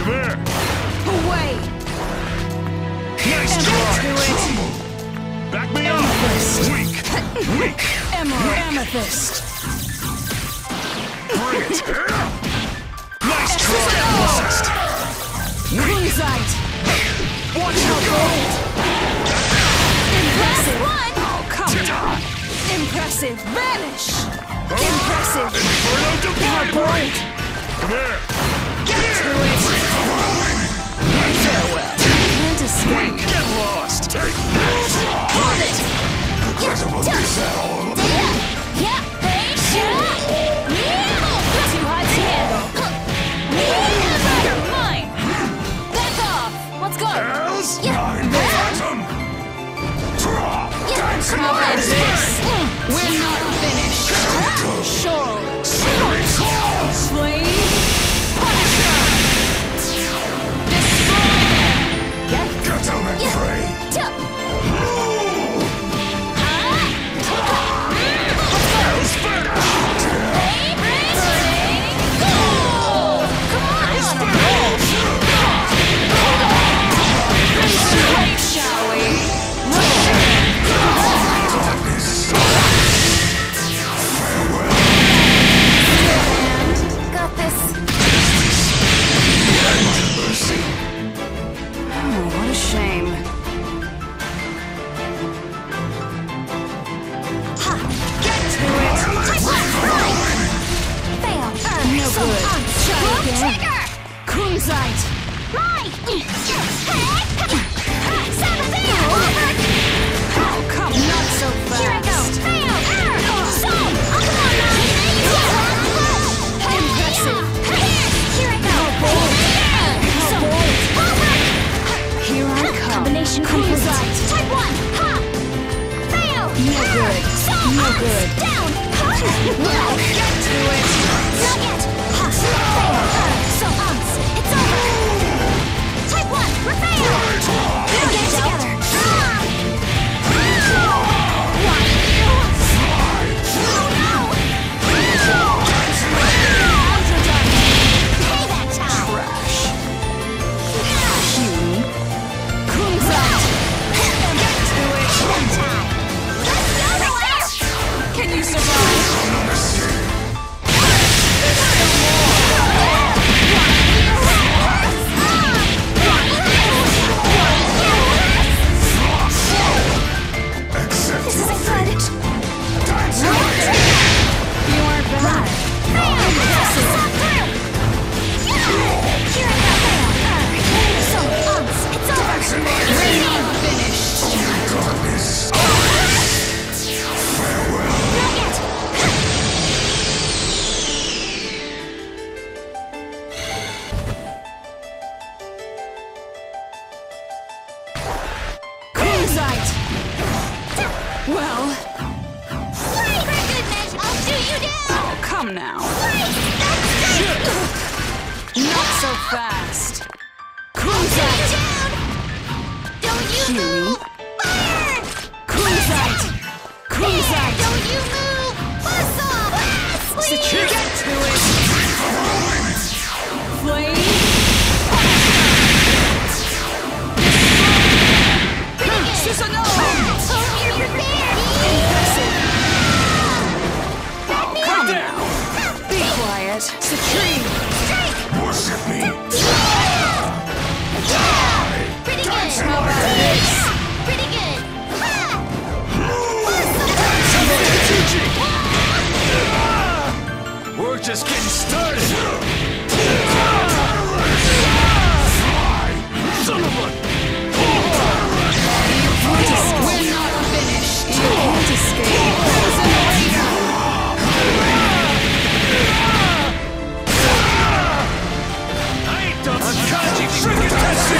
here! Away! Nice try! Back me up! Weak! Weak! Emerald Amethyst! Bring it! Nice try, Amethyst! Kunzite! Watch your gold! Impressive! One! Oh, come on! Impressive! Vanish! Impressive! Inferno Divine! Come here! Get to it! Farewell! Can't escape! Get lost! Take this! Hold it! Yeah! Hey, shoot! Too hot to handle! You're mine! Back off! Let's go! Else? Come on, this! We're not finished! Sure! Flame! Punisher! Destroy them! Get down and pray! Else finish! Shall we? Got this. Oh, what a shame. Get to it! Fail. No good. Try again. Trigger! Kunzite! Mine! Oh, come not so fast! Here I go! Fail! So! Oh, come on, Impressive! Here I go! So! Here I come! Combination complete. Type 1! Ha! Fail! No good. No good. Down! Ha! Well, get to it! Not yet! Ha! Fail! So, it's over! Type 1! We're failed! Get it together! Can you survive? This isn't good! You aren't bad. Here I go! So, it's over! We're not finished. Not yet! Kunzite! Well, Wait! For good measure, I'll do you down! oh, come now. Wait! That's Not so fast. you Kunzite! down! Don't you Huey. move! Fire! Kunzite! Kunzite! Don't you move! Buzz off! Please! Get to it! Flame! Susanoo! Oh, you're prepared! Impressive! Back me Come up! now! Be quiet! Citrine! Strike! Worship me! Pretty good! How about this? Pretty good! We're just getting started! Son of a... We're not finished! You can't escape! Poison I ain't done Akaji freaking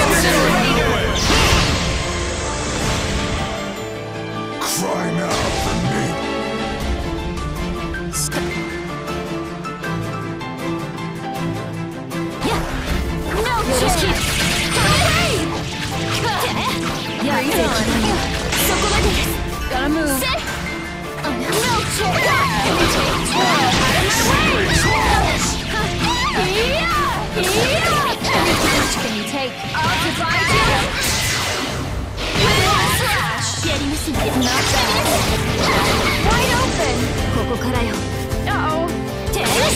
Cry now for me! No chance! Yeah, you done. Gotta move. No chance! Out of my way!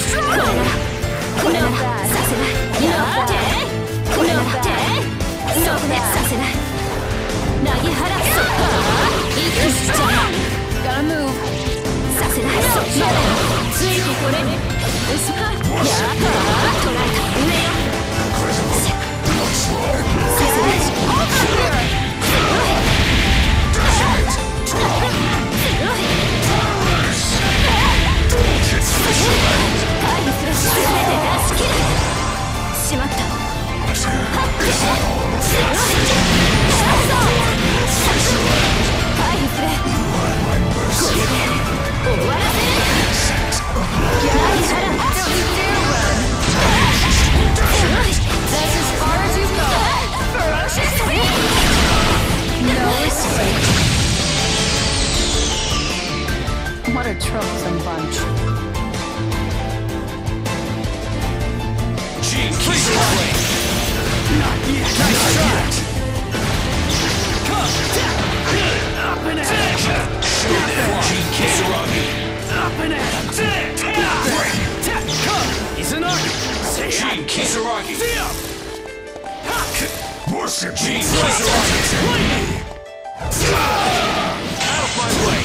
これならさせない。これならさせない。投げ払う。いくしちゃう。 Gotta move. させない。まだついてこれね。嘘。やっ捉えた。上よ。させない。 What a troublesome bunch. Gene Kisaragi. Not yet. Nice shot. Come. Up and at him. Show them, Gene Kisaragi. Up and at him. Come. He's an arc. Gene Kisaragi. Gene Kisaragi. Out of my way.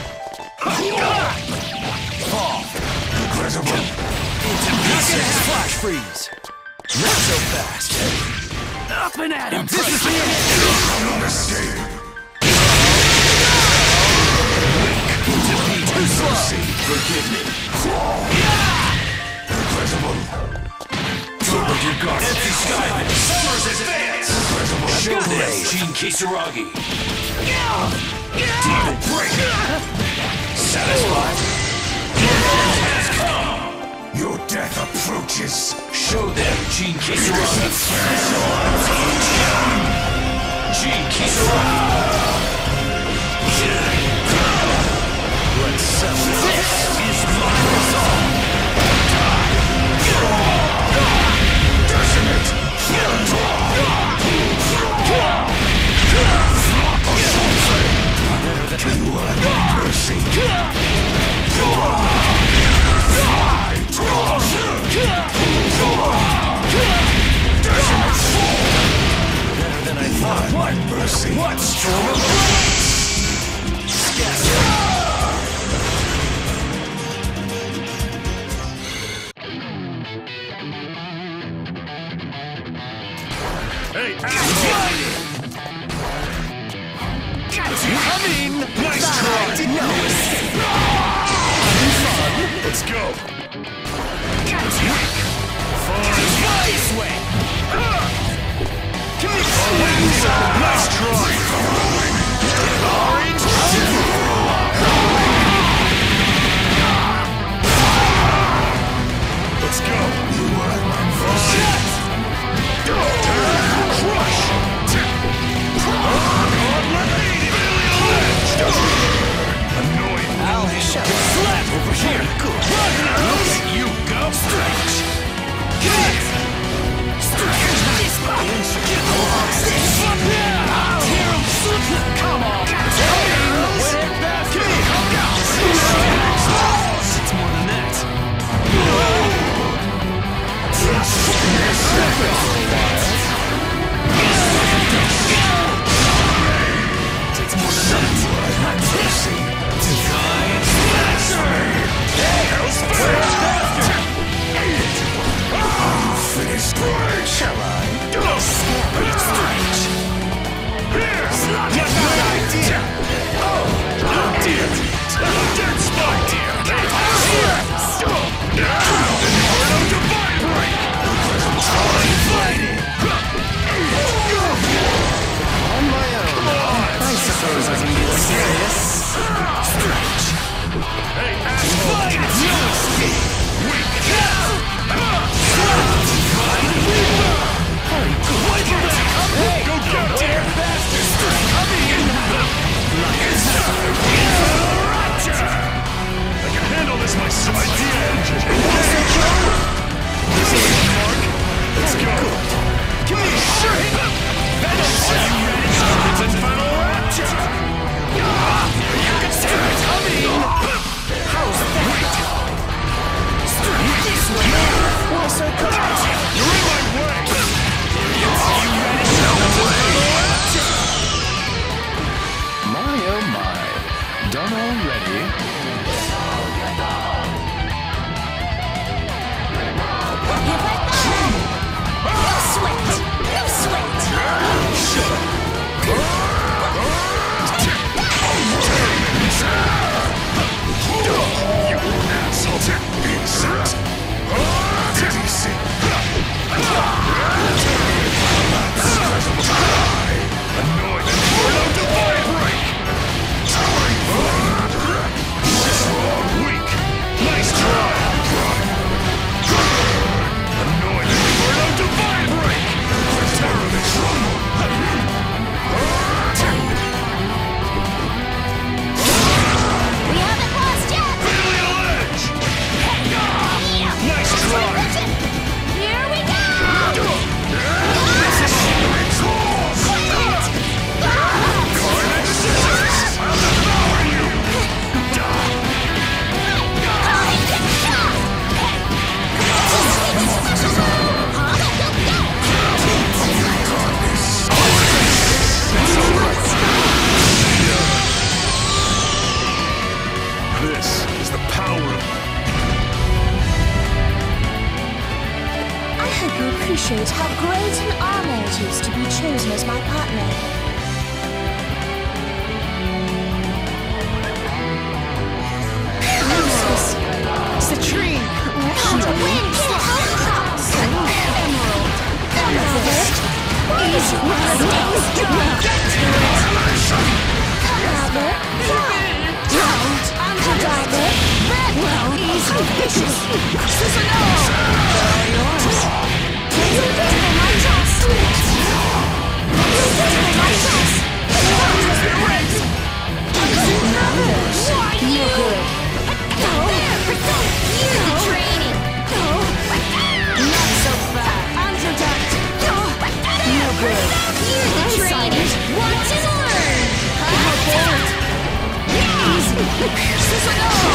Fall. Incredible. Into pieces. Flash freeze. Not so fast. Up and at him. This is the end. No mistake. Into pieces. Too slow. Forgive me. Incredible. Forward your guard. Empty Skyman. Summer's advance. Incredible. Show them, Gene Kisaragi. Demon breaker. Satisfied? Has come! Your death approaches! Show them, Gene Kisaragi! Gene Kisaragi! Let's settle this! Is my resolve! Decimate! You are no mercy! Better than I thought. My mercy. What storm of blades? Hey, coming! Nice try! No escape! Let's go! This way! Nice try! Orange! Let's go! Crush! Annoying! I'll slap over here! Look at you go! Stretch! Get it! Come on! appreciate how great an honor it is to be chosen as my partner. Citrine! The wind! Emerald! Amethyst! Easy! Get to it! Collaborator! Underdogger! Well, easy! Vicious! Susanoo! All yours! You get my trust! You get my trust! Why you? You're the training! Not so fast! Underdog! No good! You're the training! Watch and learn! Easy! Susanoo!